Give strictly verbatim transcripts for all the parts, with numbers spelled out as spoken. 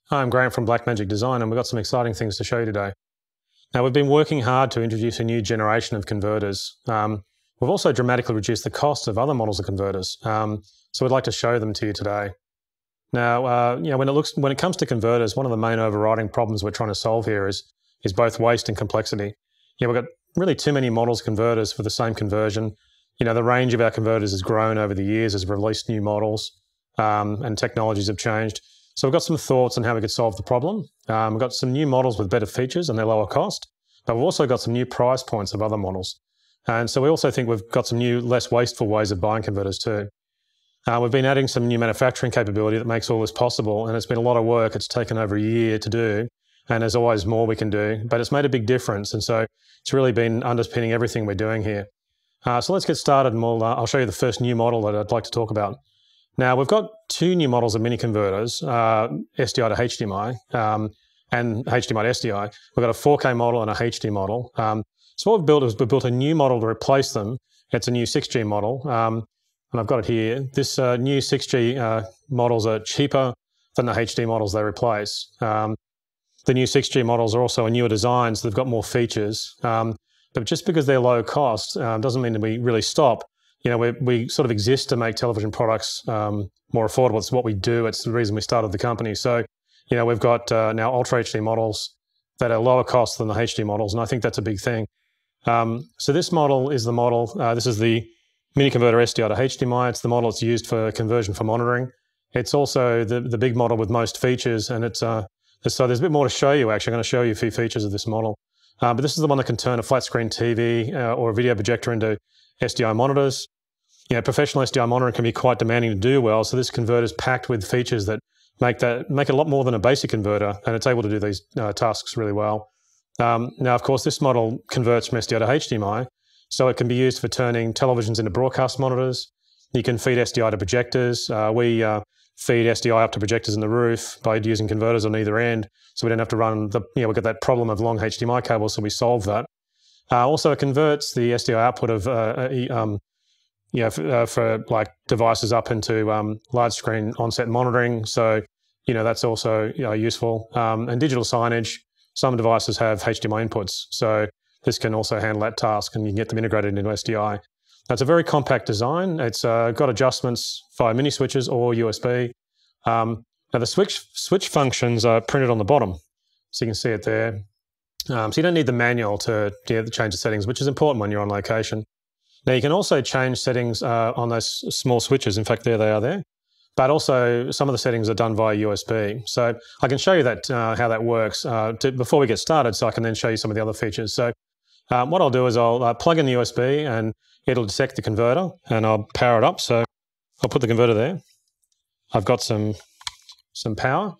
Hi, I'm Graham from Blackmagic Design, and we've got some exciting things to show you today. Now, we've been working hard to introduce a new generation of converters. Um, we've also dramatically reduced the cost of other models of converters, um, so we'd like to show them to you today. Now, uh, you know, when it looks when it comes to converters, one of the main overriding problems we're trying to solve here is is both waste and complexity. You know, we've got really too many models of converters for the same conversion. You know, the range of our converters has grown over the years as we've released new models, um, and technologies have changed. So we've got some thoughts on how we could solve the problem. Um, we've got some new models with better features and they're lower cost, but we've also got some new price points of other models. And so we also think we've got some new, less wasteful ways of buying converters too. Uh, we've been adding some new manufacturing capability that makes all this possible, and it's been a lot of work. It's taken over a year to do, and there's always more we can do, but it's made a big difference. And so it's really been underpinning everything we're doing here. Uh, so let's get started, and we'll, uh, I'll show you the first new model that I'd like to talk about. Now, we've got two new models of mini converters, uh, S D I to H D M I, um, and H D M I to S D I. We've got a four K model and a H D model. Um, so what we've built is we've built a new model to replace them. It's a new six G model, um, and I've got it here. This uh, new six G uh, models are cheaper than the H D models they replace. Um, the new six G models are also a newer design, so they've got more features. Um, but just because they're low cost uh, doesn't mean that we really stop. You know, we, we sort of exist to make television products um, more affordable. It's what we do. It's the reason we started the company. So, you know, we've got uh, now Ultra H D models that are lower cost than the H D models, and I think that's a big thing. Um, so this model is the model, uh, this is the mini converter S D I to H D M I. It's the model that's used for conversion for monitoring. It's also the, the big model with most features, and it's uh, so there's a bit more to show you, actually. I'm going to show you a few features of this model. Uh, but this is the one that can turn a flat screen T V uh, or a video projector into S D I monitors. You know, professional S D I monitoring can be quite demanding to do well, so this converter is packed with features that make that make it a lot more than a basic converter, and it's able to do these uh, tasks really well. Um, now, of course, this model converts from S D I to H D M I, so it can be used for turning televisions into broadcast monitors. You can feed S D I to projectors. Uh, we uh, feed S D I up to projectors in the roof by using converters on either end, so we don't have to run the, you know, we've got that problem of long H D M I cables, so we solve that. Uh, also, it converts the S D I output of uh, um, you know, for, uh, for like devices up into um, large screen onset monitoring. So, you know, that's also, you know, useful. Um, and digital signage, some devices have H D M I inputs. So this can also handle that task, and you can get them integrated into S D I. Now, it's a very compact design. It's uh, got adjustments via mini switches or U S B. Um, now the switch, switch functions are printed on the bottom. So you can see it there. Um, so you don't need the manual to, yeah, to change the settings, which is important when you're on location. Now, you can also change settings uh, on those small switches. In fact, there they are there. But also, some of the settings are done via U S B. So I can show you that uh, how that works uh, to, before we get started, so I can then show you some of the other features. So um, what I'll do is I'll uh, plug in the U S B, and it'll detect the converter, and I'll power it up. So I'll put the converter there. I've got some, some power,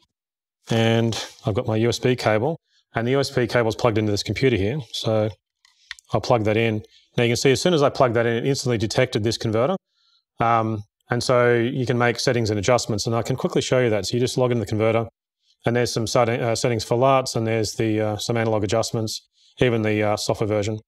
and I've got my U S B cable. And the U S B cable is plugged into this computer here. So I'll plug that in. Now you can see as soon as I plug that in, it instantly detected this converter. Um, and so you can make settings and adjustments, and I can quickly show you that. So you just log into the converter, and there's some setting, uh, settings for L U Ts, and there's the uh, some analog adjustments, even the uh, software version.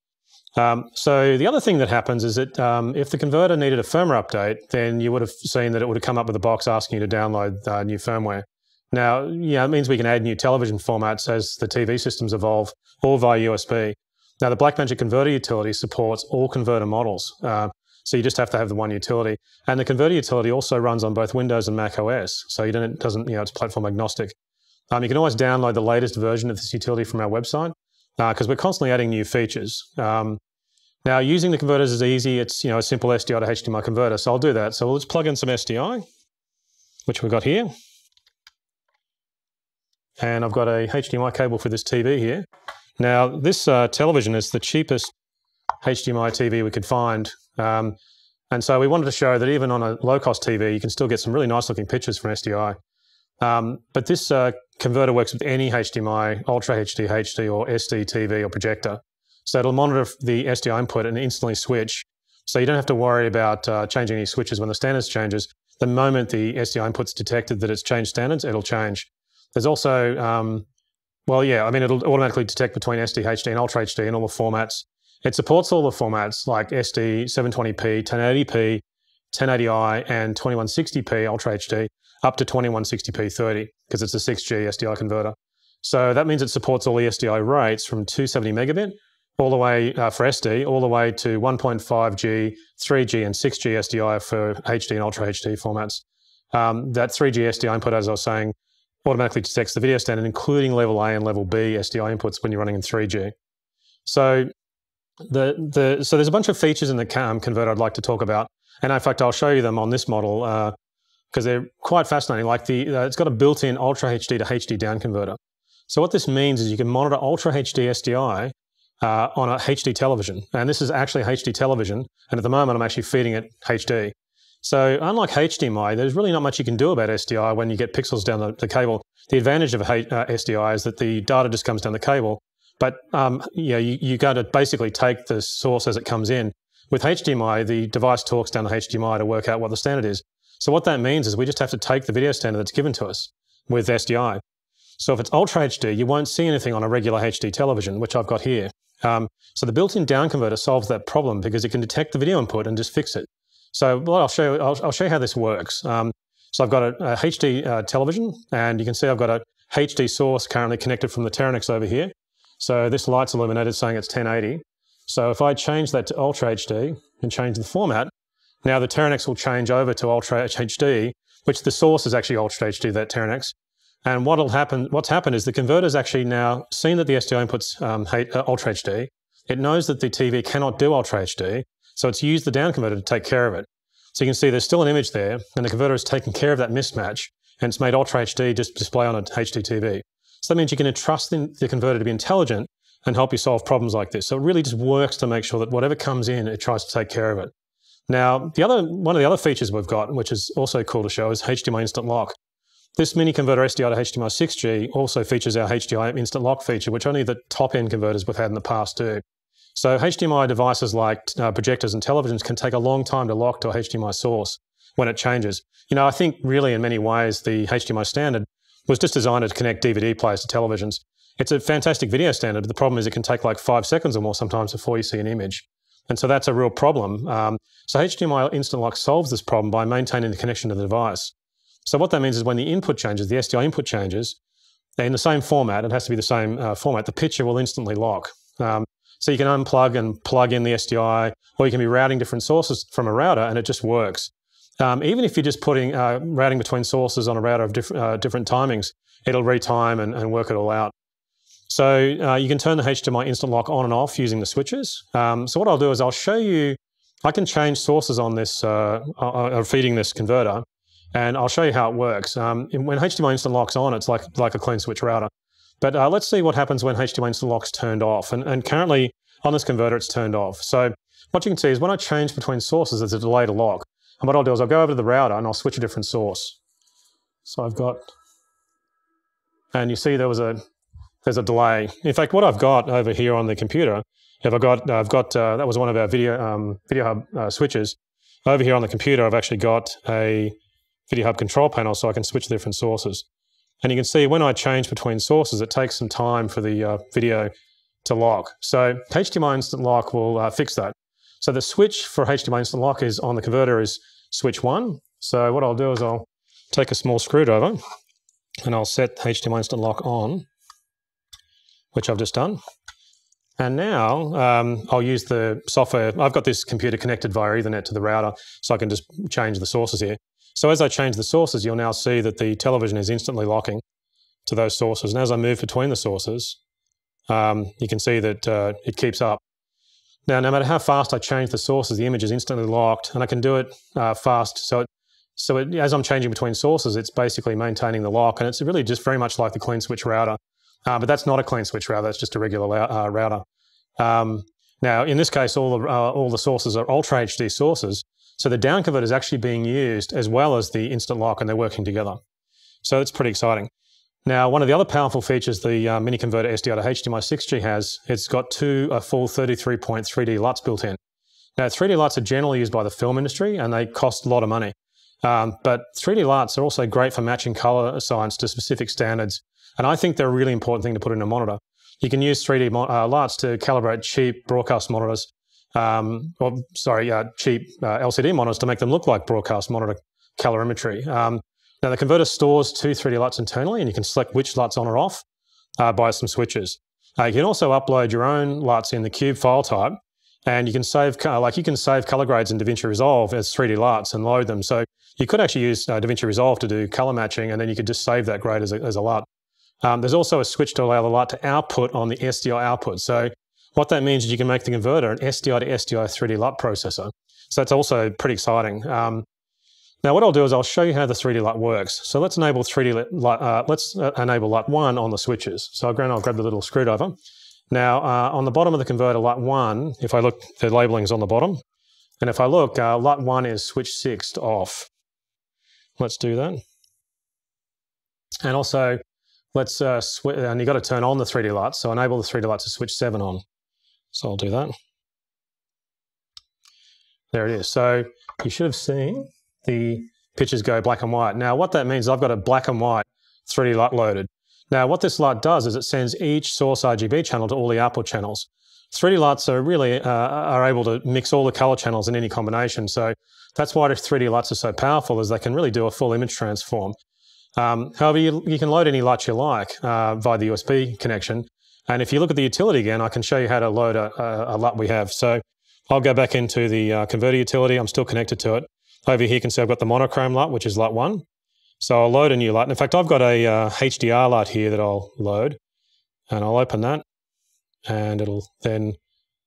Um, so the other thing that happens is that um, if the converter needed a firmware update, then you would have seen that it would have come up with a box asking you to download uh, new firmware. Now, yeah, it means we can add new television formats as the T V systems evolve, all via U S B. Now, the Blackmagic Converter utility supports all converter models. Uh, so you just have to have the one utility. And the converter utility also runs on both Windows and Mac O S. So you don't, it doesn't, you know, it's platform agnostic. Um, you can always download the latest version of this utility from our website, because uh, we're constantly adding new features. Um, now, using the converters is easy. It's, you know, a simple S D I to H D M I converter. So I'll do that. So let's plug in some S D I, which we've got here. And I've got a H D M I cable for this T V here. Now, this uh, television is the cheapest H D M I T V we could find. Um, and so we wanted to show that even on a low-cost T V, you can still get some really nice-looking pictures from S D I. Um, but this uh, converter works with any H D M I, Ultra H D, H D, or S D T V or projector. So it'll monitor the S D I input and instantly switch. So you don't have to worry about uh, changing any switches when the standards changes. The moment the S D I input's detected that it's changed standards, it'll change. There's also... Um, Well, yeah, I mean, it'll automatically detect between S D, H D, and Ultra H D and all the formats. It supports all the formats like S D, seven twenty p, ten eighty p, ten eighty i, and twenty-one sixty p Ultra H D, up to twenty-one sixty p thirty. because it's a six G S D I converter. So that means it supports all the S D I rates from two hundred seventy megabit all the way uh, for S D, all the way to one point five G, three G, and six G S D I for H D and Ultra H D formats. Um, that three G S D I input, as I was saying, automatically detects the video standard, including level A and level B S D I inputs when you're running in three G. So the the so there's a bunch of features in the um, converter I'd like to talk about, and in fact I'll show you them on this model because uh, they're quite fascinating. Like the uh, it's got a built-in Ultra H D to H D down converter. So what this means is you can monitor Ultra H D S D I uh, on a H D television, and this is actually a H D television, and at the moment I'm actually feeding it H D. So unlike H D M I, there's really not much you can do about S D I when you get pixels down the, the cable. The advantage of uh, S D I is that the data just comes down the cable, but um, yeah, you, you got to basically take the source as it comes in. With H D M I, the device talks down to H D M I to work out what the standard is. So what that means is we just have to take the video standard that's given to us with S D I. So if it's Ultra H D, you won't see anything on a regular H D television, which I've got here. Um, so the built-in down converter solves that problem because it can detect the video input and just fix it. So what I'll show you, I'll, I'll show you how this works. Um, so I've got a, a H D uh, television, and you can see I've got a H D source currently connected from the Teranex over here. So this light's illuminated saying it's ten eighty. So if I change that to Ultra H D and change the format, now the Teranex will change over to Ultra H D, which the source is actually Ultra H D, that Teranex. And what'll happen, what's happened is the converter's actually now seen that the S D I input's um, uh, Ultra H D. It knows that the T V cannot do Ultra H D, so it's used the down converter to take care of it. So you can see there's still an image there, and the converter has taken care of that mismatch, and it's made Ultra H D just display on a H D T V. So that means you can entrust the, the converter to be intelligent and help you solve problems like this. So it really just works to make sure that whatever comes in, it tries to take care of it. Now, the other one of the other features we've got, which is also cool to show, is H D M I Instant Lock. This mini converter S D I to H D M I six G also features our H D M I Instant Lock feature, which only the top-end converters we've had in the past do. So H D M I devices like uh, projectors and televisions can take a long time to lock to a H D M I source when it changes. You know, I think really in many ways the H D M I standard was just designed to connect D V D players to televisions. It's a fantastic video standard, but the problem is it can take like five seconds or more sometimes before you see an image. And so that's a real problem. Um, so H D M I Instant Lock solves this problem by maintaining the connection to the device. So what that means is when the input changes, the S D I input changes, in the same format, it has to be the same uh, format, the picture will instantly lock. Um, so you can unplug and plug in the S D I, or you can be routing different sources from a router and it just works. Um, even if you're just putting uh, routing between sources on a router of diff uh, different timings, it'll retime and, and work it all out. So uh, you can turn the H D M I Instant Lock on and off using the switches. Um, so what I'll do is I'll show you, I can change sources on this, uh, uh, feeding this converter, and I'll show you how it works. Um, when H D M I Instant Lock's on, it's like, like a clean switch router. But uh, let's see what happens when H D M I Instant Lock's turned off. And, and currently on this converter, it's turned off. So what you can see is when I change between sources, there's a delay to lock. And what I'll do is I'll go over to the router and I'll switch a different source. So I've got, and you see there was a, there's a delay. In fact, what I've got over here on the computer, if I got, I've got, uh, that was one of our video, um, video hub uh, switches. Over here on the computer, I've actually got a Video Hub control panel so I can switch different sources. And you can see when I change between sources, it takes some time for the uh, video to lock. So H D M I Instant Lock will uh, fix that. So the switch for H D M I Instant Lock is on the converter is switch one. So what I'll do is I'll take a small screwdriver and I'll set H D M I Instant Lock on, which I've just done. And now um, I'll use the software. I've got this computer connected via Ethernet to the router, so I can just change the sources here. So as I change the sources, you'll now see that the television is instantly locking to those sources. And as I move between the sources, um, you can see that uh, it keeps up. Now, no matter how fast I change the sources, the image is instantly locked, and I can do it uh, fast. So, it, so it, as I'm changing between sources, it's basically maintaining the lock, and it's really just very much like the clean switch router. Uh, but that's not a clean switch router, that's just a regular uh, router. Um, now, in this case, all the, uh, all the sources are Ultra H D sources, so the down converter is actually being used as well as the instant lock, and they're working together. So it's pretty exciting. Now, one of the other powerful features the uh, mini converter S D I to H D M I six G has, it's got two uh, full thirty-three point three D LUTs built in. Now, three D LUTs are generally used by the film industry, and they cost a lot of money. Um, but three D LUTs are also great for matching color science to specific standards, and I think they're a really important thing to put in a monitor. You can use three D uh, LUTs to calibrate cheap broadcast monitors, um, or sorry, uh, cheap uh, L C D monitors to make them look like broadcast monitor calorimetry. Um, Now the converter stores two three D LUTs internally, and you can select which LUT's on or off uh, by some switches. Uh, you can also upload your own LUTs in the cube file type, and you can save, uh, like you can save color grades in DaVinci Resolve as three D LUTs and load them. So you could actually use uh, DaVinci Resolve to do color matching, and then you could just save that grade as a, as a LUT. Um, there's also a switch to allow the LUT to output on the S D I output. So what that means is you can make the converter an S D I to S D I three D LUT processor. So that's also pretty exciting. Um, now what I'll do is I'll show you how the three D LUT works. So let's enable three D LUT, uh, let's uh, enable LUT one on the switches. So I'll grab, I'll grab the little screwdriver. Now uh, on the bottom of the converter, LUT one, if I look, the labeling's on the bottom. And if I look, uh, LUT one is switch six to off. Let's do that. And also, let's, uh, and you've got to turn on the three D LUT. So enable the three D LUT to switch seven on. So I'll do that. There it is. So you should have seen the pictures go black and white. Now what that means is I've got a black and white three D LUT loaded. Now what this LUT does is it sends each source R G B channel to all the output channels. three D LUTs are really uh, are able to mix all the color channels in any combination. So that's why the three D LUTs are so powerful, is they can really do a full image transform. Um, however, you, you can load any LUT you like uh, via the U S B connection. And if you look at the utility again, I can show you how to load a, a, a LUT we have. So I'll go back into the uh, converter utility. I'm still connected to it. Over here you can see I've got the monochrome LUT, which is LUT one. So I'll load a new LUT. In fact, I've got a uh, H D R LUT here that I'll load. And I'll open that. And it'll then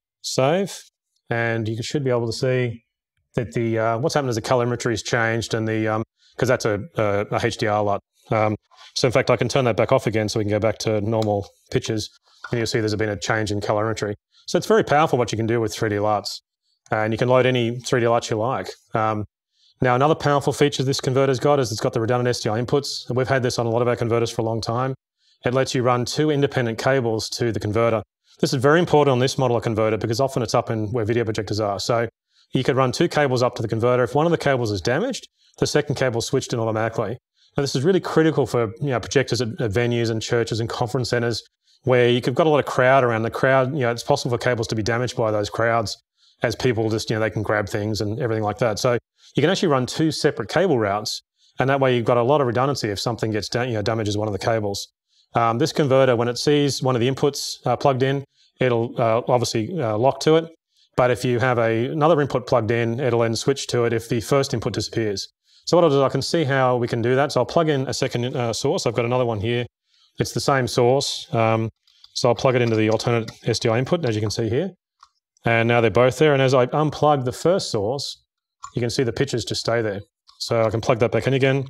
save. And you should be able to see that the uh, what's happened is the colorimetry has changed, and the um, because that's a, a, a H D R LUT. Um, so in fact, I can turn that back off again so we can go back to normal pictures, and you'll see there's been a change in colorimetry. So it's very powerful what you can do with three D LUTs, and you can load any three D LUT you like. Um, now, another powerful feature this converter's got is it's got the redundant S D I inputs. We've had this on a lot of our converters for a long time. It lets you run two independent cables to the converter. This is very important on this model of converter because often it's up in where video projectors are. So you could run two cables up to the converter. If one of the cables is damaged, the second cable switched in automatically. Now this is really critical for you know, projectors at, at venues and churches and conference centers where you've got a lot of crowd around. The crowd, you know, it's possible for cables to be damaged by those crowds as people just, you know, they can grab things and everything like that. So you can actually run two separate cable routes, and that way you've got a lot of redundancy if something gets, you know, damages one of the cables. Um, this converter, when it sees one of the inputs uh, plugged in, it'll uh, obviously uh, lock to it. But if you have a, another input plugged in, it'll then switch to it if the first input disappears. So what I'll do is I can see how we can do that. So I'll plug in a second uh, source. I've got another one here. It's the same source. Um, so I'll plug it into the alternate S D I input, as you can see here. And now they're both there. And as I unplug the first source, you can see the pictures just stay there. So I can plug that back in again.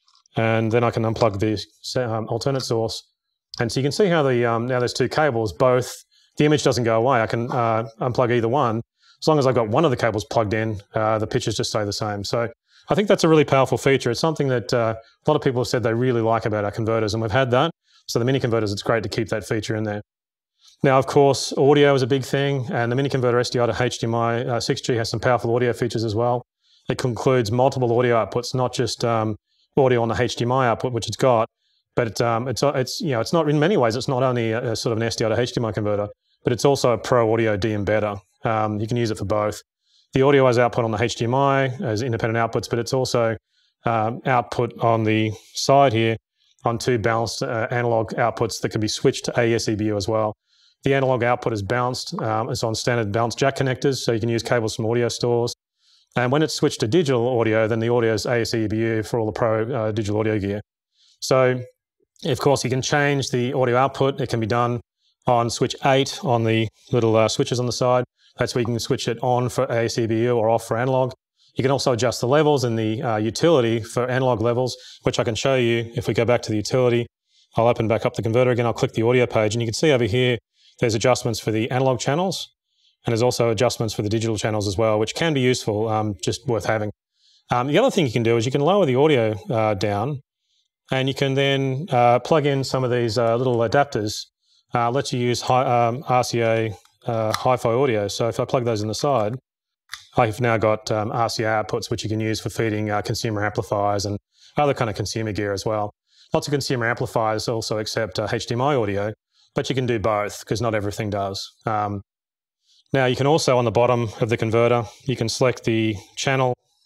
And then I can unplug the um, alternate source. And so you can see how the um, now there's two cables, both, the image doesn't go away. I can uh, unplug either one. As long as I've got one of the cables plugged in, uh, the pictures just stay the same. So I think that's a really powerful feature. It's something that uh, a lot of people have said they really like about our converters, and we've had that. So the mini converters, it's great to keep that feature in there. Now, of course, audio is a big thing, and the mini converter S D I to H D M I uh, six G has some powerful audio features as well. It includes multiple audio outputs, not just um, audio on the H D M I output, which it's got, but um, it's it's you know it's not in many ways. It's not only a, a sort of an S D I to H D M I converter, but it's also a pro audio de-embedder. Um, you can use it for both. The audio has output on the H D M I as independent outputs, but it's also um, output on the side here on two balanced uh, analog outputs that can be switched to A E S E B U as well. The analog output is balanced. Um, it's on standard balanced jack connectors, so you can use cables from audio stores. And when it's switched to digital audio, then the audio is A E S E B U for all the pro uh, digital audio gear. So, of course, you can change the audio output. It can be done on switch eight on the little uh, switches on the side. That's where you can switch it on for A E S E B U or off for analog. You can also adjust the levels in the uh, utility for analog levels, which I can show you. If we go back to the utility, I'll open back up the converter again. I'll click the audio page, and you can see over here, there's adjustments for the analog channels, and there's also adjustments for the digital channels as well, which can be useful, um, just worth having. Um, the other thing you can do is you can lower the audio uh, down, and you can then uh, plug in some of these uh, little adapters. Uh, lets you use high, um, R C A uh, hi-fi audio. So if I plug those in the side, I've now got um, R C A outputs, which you can use for feeding uh, consumer amplifiers and other kind of consumer gear as well. Lots of consumer amplifiers also accept uh, H D M I audio, but you can do both because not everything does. Um, now you can also, on the bottom of the converter, you can select the channel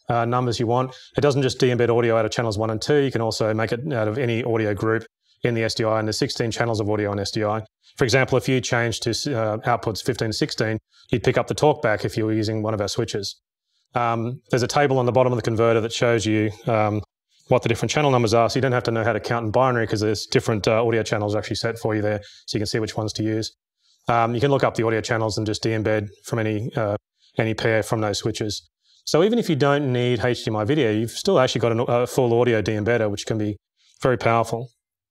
uh, numbers you want. It doesn't just de-embed audio out of channels one and two. You can also make it out of any audio group in the S D I, and there's sixteen channels of audio on S D I. For example, if you change to uh, outputs fifteen to sixteen, you'd pick up the talkback if you were using one of our switches. Um, there's a table on the bottom of the converter that shows you um, what the different channel numbers are, so you don't have to know how to count in binary because there's different uh, audio channels actually set for you there, so you can see which ones to use. Um, you can look up the audio channels and just de-embed from any, uh, any pair from those switches. So even if you don't need H D M I video, you've still actually got a full audio de-embedder, which can be very powerful.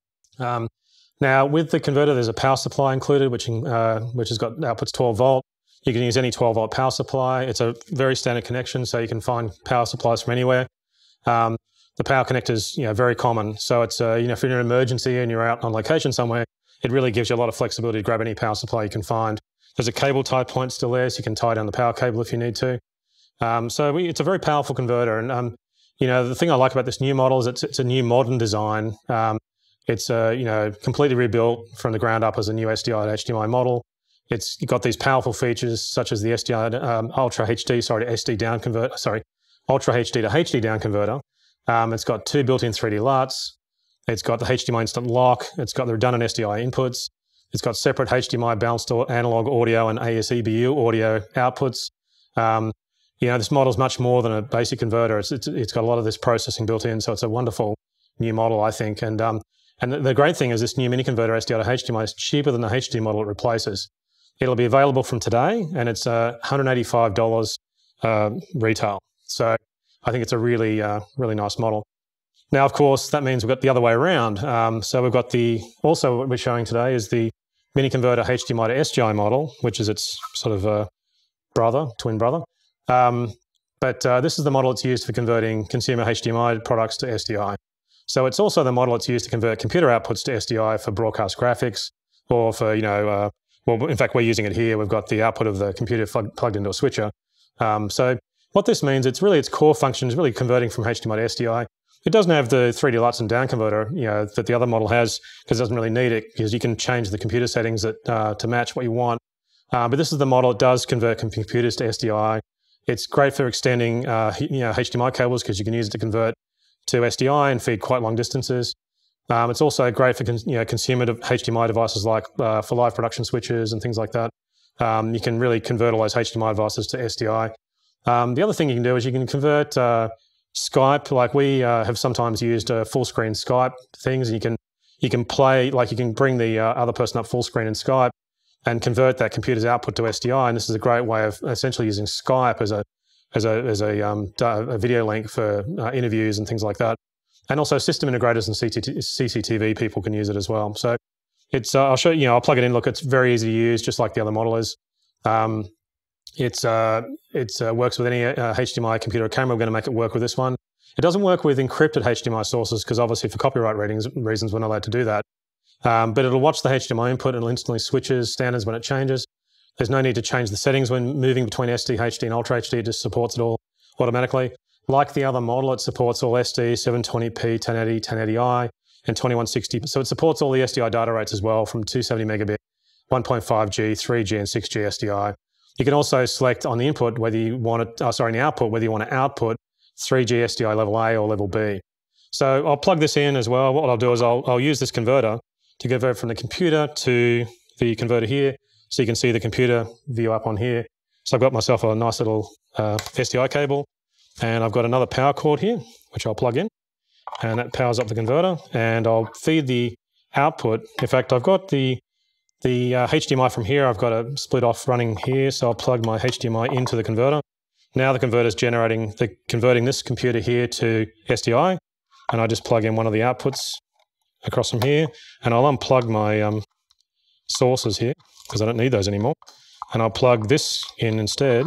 Um, now, with the converter, there's a power supply included, which, uh, which has got outputs twelve volt. You can use any twelve volt power supply. It's a very standard connection, so you can find power supplies from anywhere. Um, the power connector is you know, very common. So it's, uh, you know, if you're in an emergency and you're out on location somewhere, it really gives you a lot of flexibility to grab any power supply you can find. There's a cable tie point still there, so you can tie down the power cable if you need to. Um, so we, it's a very powerful converter. And, um, you know, the thing I like about this new model is it's, it's a new modern design. Um, it's, uh, you know, completely rebuilt from the ground up as a new S D I to H D M I model. It's got these powerful features such as the S D I um, Ultra H D, sorry, S D down converter, sorry, Ultra H D to H D down converter. Um, it's got two built-in three D L U Ts. It's got the H D M I instant lock. It's got the redundant S D I inputs. It's got separate H D M I balanced analog audio and A S E B U audio outputs. Um, you know, this model is much more than a basic converter. It's, it's, it's got a lot of this processing built in, so it's a wonderful new model, I think. And, um, and the, the great thing is this new mini converter S D I to H D M I is cheaper than the H D model it replaces. It'll be available from today, and it's uh, one hundred eighty-five dollars uh, retail. So I think it's a really, uh, really nice model. Now, of course, that means we've got the other way around. Um, so we've got the, also what we're showing today is the mini converter H D M I to S D I model, which is its sort of uh, brother, twin brother. Um, but uh, this is the model it's used for converting consumer H D M I products to S D I. So it's also the model it's used to convert computer outputs to S D I for broadcast graphics, or for, you know, uh, well, in fact, we're using it here. We've got the output of the computer plug, plugged into a switcher. Um, so what this means, it's really, its core function is really converting from H D M I to S D I. It doesn't have the three D L U Ts and down converter, you know, that the other model has, because it doesn't really need it, because you can change the computer settings that, uh, to match what you want. Uh, but this is the model. It does convert computers to S D I. It's great for extending, uh, you know, H D M I cables, because you can use it to convert to S D I and feed quite long distances. Um, it's also great for you know, consumer H D M I devices, like uh, for live production switches and things like that. Um, you can really convert all those H D M I devices to S D I. Um, the other thing you can do is you can convert uh, Skype, like we uh, have sometimes used uh, full screen Skype things, and you can you can play, like you can bring the uh, other person up full screen in Skype and convert that computer's output to S D I. And this is a great way of essentially using Skype as a as a as a, um, a video link for uh, interviews and things like that. And also system integrators and C C T V people can use it as well. So it's uh, I'll show you. You know, I'll plug it in. Look, it's very easy to use, just like the other model is. Um, It's uh, it's uh, works with any uh, H D M I computer or camera. We're going to make it work with this one. It doesn't work with encrypted H D M I sources, because obviously for copyright reasons, reasons we're not allowed to do that. Um, but it'll watch the H D M I input and it'll instantly switches standards when it changes. There's no need to change the settings when moving between S D, H D, and Ultra H D. It just supports it all automatically. Like the other model, it supports all S D, seven twenty p, ten eighty, ten eighty i, and twenty-one sixty. So it supports all the S D I data rates as well, from two seventy megabit, one point five G, three G, and six G S D I. You can also select on the input whether you want it, oh, sorry, in the output, whether you want to output three G S D I level A or level B. So I'll plug this in as well. What I'll do is I'll, I'll use this converter to convert from the computer to the converter here, so you can see the computer view up on here. So I've got myself a nice little uh, S D I cable, and I've got another power cord here, which I'll plug in, and that powers up the converter, and I'll feed the output. In fact, I've got the The uh, H D M I from here, I've got a split off running here, so I'll plug my H D M I into the converter. Now the converter's generating, the, converting this computer here to S D I, and I just plug in one of the outputs across from here, and I'll unplug my um, sources here, because I don't need those anymore, and I'll plug this in instead.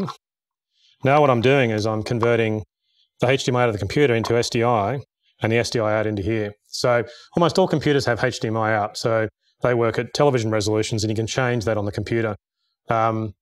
Now what I'm doing is I'm converting the H D M I out of the computer into S D I, and the S D I out into here. So almost all computers have H D M I out, so they work at television resolutions, and you can change that on the computer. Um,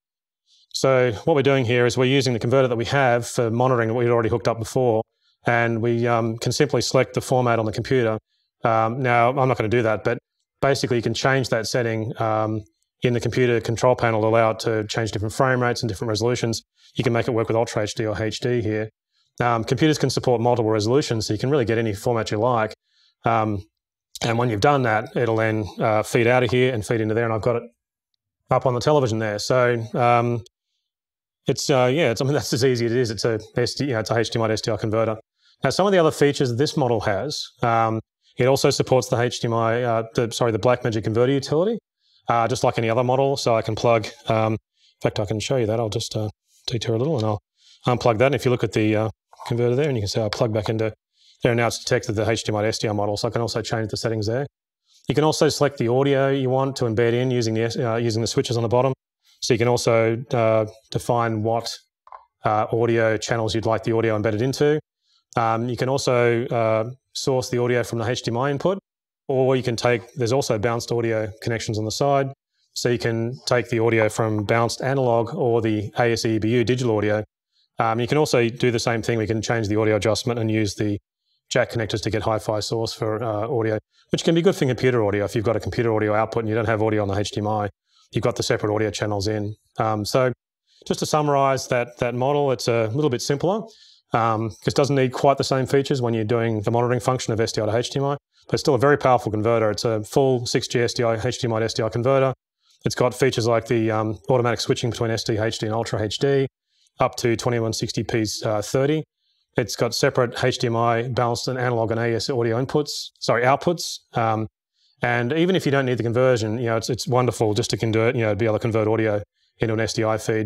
so what we're doing here is we're using the converter that we have for monitoring that we'd already hooked up before, and we um, can simply select the format on the computer. Um, now, I'm not going to do that, but basically you can change that setting um, in the computer control panel to allow it to change different frame rates and different resolutions. You can make it work with Ultra H D or H D here. Um, computers can support multiple resolutions, so you can really get any format you like. Um, and when you've done that, it'll then uh, feed out of here and feed into there, and I've got it up on the television there. So um, it's, uh, yeah, it's, I mean, that's as easy as it is. It's a, S D, you know, it's a H D M I to S D I converter. Now, some of the other features that this model has, um, it also supports the H D M I, uh, the, sorry, the Blackmagic converter utility, uh, just like any other model. So I can plug, um, in fact, I can show you that. I'll just uh, detour a little and I'll unplug that. And if you look at the uh, converter there, and you can see I plug back into there, and now it's detected the H D M I to S D I model. So I can also change the settings there. You can also select the audio you want to embed in using the, uh, using the switches on the bottom. So you can also uh, define what uh, audio channels you'd like the audio embedded into. Um, you can also uh, source the audio from the H D M I input, or you can take, there's also bounced audio connections on the side. So you can take the audio from bounced analog or the A S E B U digital audio. Um, you can also do the same thing. We can change the audio adjustment and use the jack connectors to get hi-fi source for uh, audio, which can be good for computer audio. If you've got a computer audio output and you don't have audio on the H D M I, you've got the separate audio channels in. Um, so just to summarize that, that model, it's a little bit simpler because um, it doesn't need quite the same features when you're doing the monitoring function of S D I to H D M I, but it's still a very powerful converter. It's a full six G S D I, H D M I to S D I converter. It's got features like the um, automatic switching between S D H D and Ultra H D, up to twenty-one sixty p uh, thirty. It's got separate H D M I, balanced and analog and A S audio inputs, sorry, outputs. Um, and even if you don't need the conversion, you know, it's, it's wonderful just to can do it, you know, be able to convert audio into an S D I feed.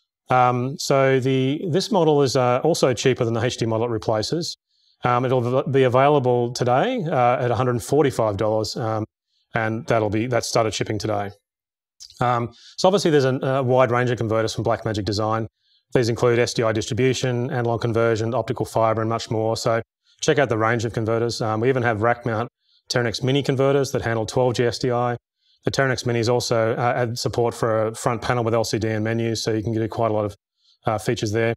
Um, so the this model is uh, also cheaper than the H D model it replaces. Um, it'll be available today uh, at one hundred forty-five dollars, um, and that'll be that's started shipping today. Um, so obviously there's a, a wide range of converters from Blackmagic Design. These include S D I distribution, analog conversion, optical fiber, and much more. So check out the range of converters. Um, we even have rack mount Teranex Mini converters that handle twelve G S D I. The Teranex Minis also uh, add support for a front panel with L C D and menus, so you can do quite a lot of uh, features there.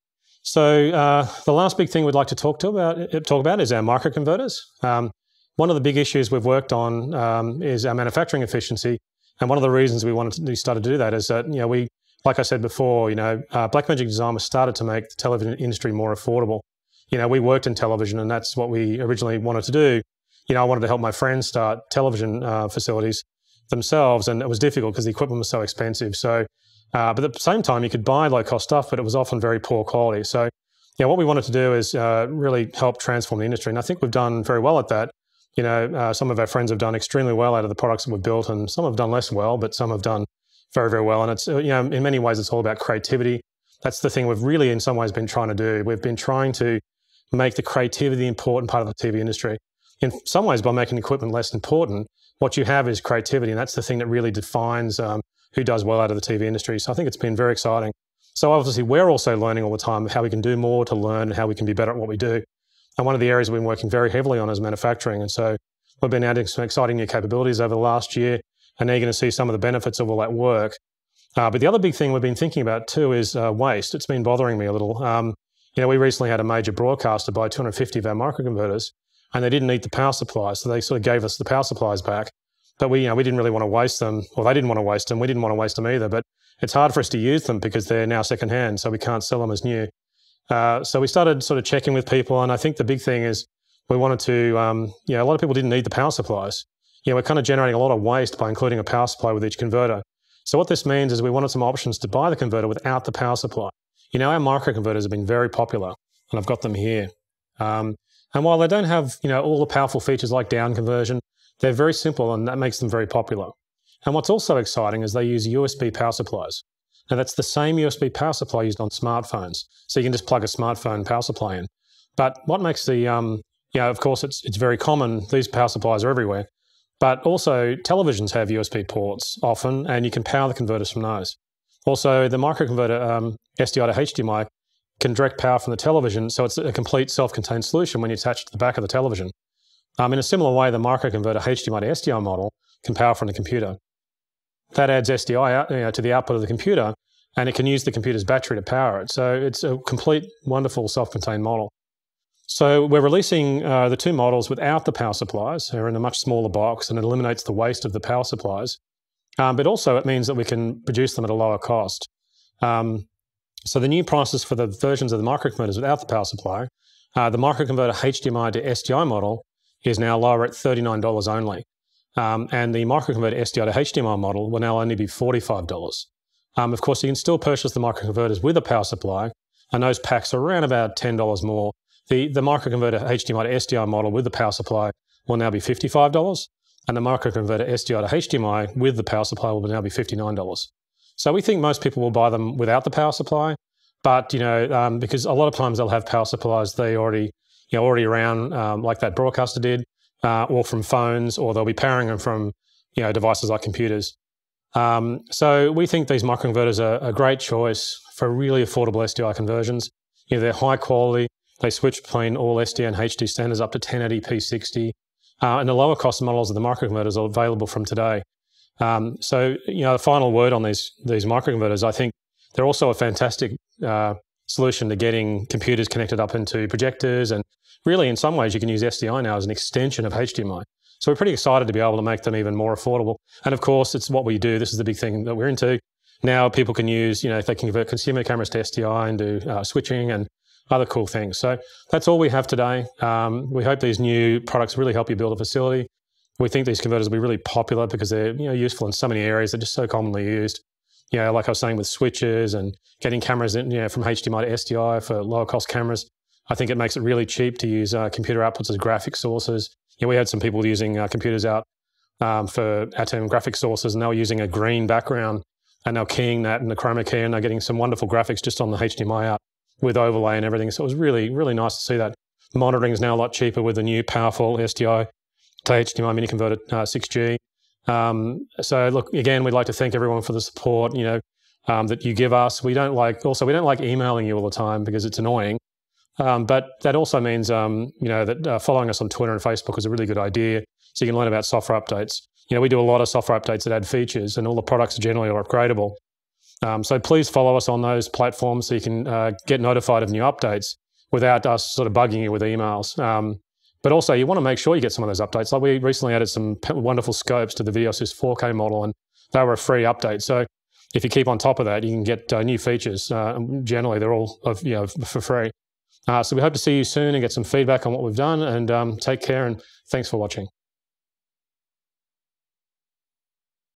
So uh, the last big thing we'd like to talk to about talk about is our microconverters. Um, one of the big issues we've worked on um, is our manufacturing efficiency, and one of the reasons we wanted to we started to do that is that you know we, like I said before, you know uh, Blackmagic Design was started to make the television industry more affordable. You know we worked in television, and that's what we originally wanted to do. You know I wanted to help my friends start television uh, facilities themselves, and it was difficult because the equipment was so expensive. So, uh, but at the same time, you could buy low-cost stuff, but it was often very poor quality. So, yeah, what we wanted to do is uh, really help transform the industry, and I think we've done very well at that. You know, uh, some of our friends have done extremely well out of the products that we've built, and some have done less well, but some have done very, very well. And it's uh, you know, in many ways, it's all about creativity. That's the thing we've really, in some ways, been trying to do. We've been trying to make the creativity the important part of the T V industry. In some ways, by making equipment less important, what you have is creativity, and that's the thing that really defines um, who does well out of the T V industry. So I think it's been very exciting. So obviously, we're also learning all the time how we can do more to learn and how we can be better at what we do. And one of the areas we've been working very heavily on is manufacturing. And so we've been adding some exciting new capabilities over the last year, and now you're going to see some of the benefits of all that work. Uh, but the other big thing we've been thinking about too is uh, waste. It's been bothering me a little. Um, you know, we recently had a major broadcaster buy two hundred fifty of our microconverters, and they didn't need the power supply, so they sort of gave us the power supplies back. But we, you know, we didn't really want to waste them, or they didn't want to waste them. We didn't want to waste them either. But it's hard for us to use them because they're now secondhand, so we can't sell them as new. Uh, so we started sort of checking with people, and I think the big thing is we wanted to, um, you know, a lot of people didn't need the power supplies. You know, we're kind of generating a lot of waste by including a power supply with each converter. So what this means is we wanted some options to buy the converter without the power supply. You know, our microconverters have been very popular, and I've got them here. Um, and while they don't have, you know, all the powerful features like down conversion, they're very simple, and that makes them very popular. And what's also exciting is they use U S B power supplies. Now, that's the same U S B power supply used on smartphones. So you can just plug a smartphone power supply in. But what makes the, um, you know, of course, it's, it's very common. These power supplies are everywhere. But also, televisions have U S B ports often, and you can power the converters from those. Also, the microconverter um, S D I to H D M I can direct power from the television, so it's a complete self-contained solution when you attach it to the back of the television. Um, in a similar way, the microconverter H D M I to S D I model can power from the computer. That adds S D I out, you know, to the output of the computer, and it can use the computer's battery to power it. So it's a complete, wonderful, self-contained model. So we're releasing uh, the two models without the power supplies. They're in a much smaller box, and it eliminates the waste of the power supplies. Um, but also, it means that we can produce them at a lower cost. Um, So the new prices for the versions of the microconverters without the power supply, uh, the microconverter H D M I to S D I model is now lower at thirty-nine dollars only. Um, and the microconverter S D I to H D M I model will now only be forty-five dollars. Um, of course, you can still purchase the microconverters with a power supply, and those packs are around about ten dollars more. The, the microconverter H D M I to S D I model with the power supply will now be fifty-five dollars, and the microconverter S D I to H D M I with the power supply will now be fifty-nine dollars. So we think most people will buy them without the power supply, but you know, um, because a lot of times they'll have power supplies they already, you know, already around, um, like that broadcaster did, uh, or from phones, or they'll be powering them from, you know, devices like computers. Um, so we think these microconverters are a great choice for really affordable S D I conversions. You know, they're high quality. They switch between all S D and H D standards up to ten eighty p sixty, uh, and the lower cost models of the microconverters are available from today. Um, so, you know, the final word on these these microconverters, I think they're also a fantastic uh, solution to getting computers connected up into projectors, and really, in some ways, you can use S D I now as an extension of H D M I. So we're pretty excited to be able to make them even more affordable. And of course, it's what we do. This is the big thing that we're into. Now people can use, you know, if they can convert consumer cameras to S D I and do uh, switching and other cool things. So that's all we have today. Um, we hope these new products really help you build a facility. We think these converters will be really popular because they're, you know, useful in so many areas. They're just so commonly used. You know, like I was saying with switches and getting cameras in, you know, from H D M I to S D I for lower cost cameras. I think it makes it really cheap to use uh, computer outputs as graphic sources. You know, we had some people using uh, computers out um, for Atom graphic sources, and they were using a green background, and they're keying that in the chroma key, and they're getting some wonderful graphics just on the H D M I out with overlay and everything. So it was really, really nice to see that. Monitoring is now a lot cheaper with the new powerful S D I to H D M I mini converter uh, six G. Um, so look, again, we'd like to thank everyone for the support, you know, um, that you give us. We don't like, also, we don't like emailing you all the time because it's annoying. Um, but that also means, um, you know, that uh, following us on Twitter and Facebook is a really good idea. So you can learn about software updates. You know, we do a lot of software updates that add features, and all the products generally are upgradable. Um, so please follow us on those platforms so you can uh, get notified of new updates without us sort of bugging you with emails. Um, but also, you want to make sure you get some of those updates. Like we recently added some wonderful scopes to the VideoSys four K model, and they were a free update. So if you keep on top of that, you can get uh, new features. Uh, generally, they're all of, you know, for free. Uh, so we hope to see you soon and get some feedback on what we've done, and um, take care, and thanks for watching.